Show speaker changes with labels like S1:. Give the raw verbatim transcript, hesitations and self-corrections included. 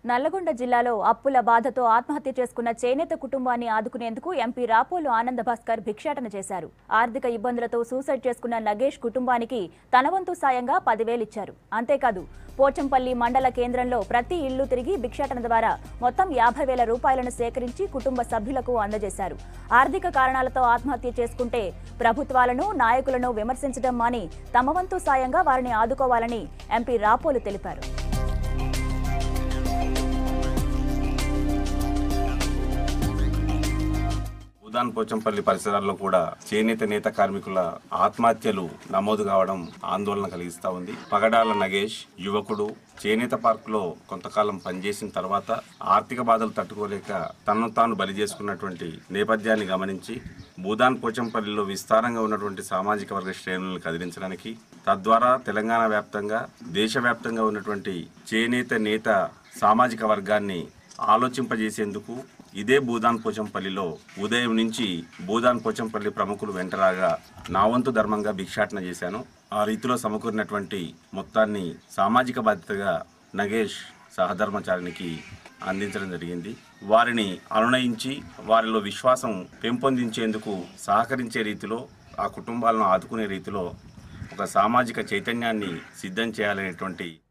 S1: నల్లగొండ జిల్లాలో అప్పుల బాధతో ఆత్మహత్య చేసుకున్న చేనేత కుటుంబాన్ని ఆదుకునేందుకు ఎంపీ రాపోలు ఆనంద భాస్కర్ భిక్షాటన చేశారు. ఆర్థిక ఇబ్బందులతో సూసైడ్ చేసుకున్న నగేష్ కుటుంబానికి తన వంతు సాయంగా పదివేలు ఇచ్చారు. అంతేకాదు పోచంపల్లి మండల కేంద్రంలో ప్రతి ఇళ్లు తిరిగి భిక్షాటన ద్వారా మొత్తం యాభై వేల రూపాయలను సేకరించి కుటుంబ సభ్యులకు అందజేశారు. ఆర్థిక కారణాలతో ఆత్మహత్య చేసుకుంటే ప్రభుత్వాలను నాయకులను విమర్శించడం మాని తమ వంతు సాయంగా వారిని ఆదుకోవాలని ఎంపీ రాపోలు తెలిపారు.
S2: భూదాన్ పోచంపల్లి పరిసరాల్లో కూడా చేనేత నేత కార్మికుల ఆత్మహత్యలు నమోదు కావడం ఆందోళన కలిగిస్తా ఉంది. పగడాల నగేష్ యువకుడు చేనేత పార్కులో కొంతకాలం పనిచేసిన తర్వాత ఆర్థిక బాధలు తట్టుకోలేక తనను తాను బలి చేసుకున్నటువంటి నేపథ్యాన్ని గమనించి భూదాన్ పోచంపల్లిలో విస్తారంగా ఉన్నటువంటి సామాజిక వర్గ శ్రేణులను కదిలించడానికి, తద్వారా తెలంగాణ వ్యాప్తంగా దేశవ్యాప్తంగా ఉన్నటువంటి చేనేత నేత సామాజిక వర్గాన్ని ఆలోచింపజేసేందుకు ఇదే భూదాన్ పోచంపల్లిలో ఉదయం నుంచి భూదాన్ పోచంపల్లి ప్రముఖులు వెంటరాగా నా వంతు ధర్మంగా భిక్షాటన చేశాను. ఆ రీతిలో సమకూరినటువంటి మొత్తాన్ని సామాజిక బాధ్యతగా నగేష్ సహధర్మచారికి అందించడం జరిగింది. వారిని అనునయించి వారిలో విశ్వాసం పెంపొందించేందుకు సహకరించే రీతిలో, ఆ కుటుంబాలను ఆదుకునే రీతిలో ఒక సామాజిక చైతన్యాన్ని సిద్ధం చేయాలనేటువంటి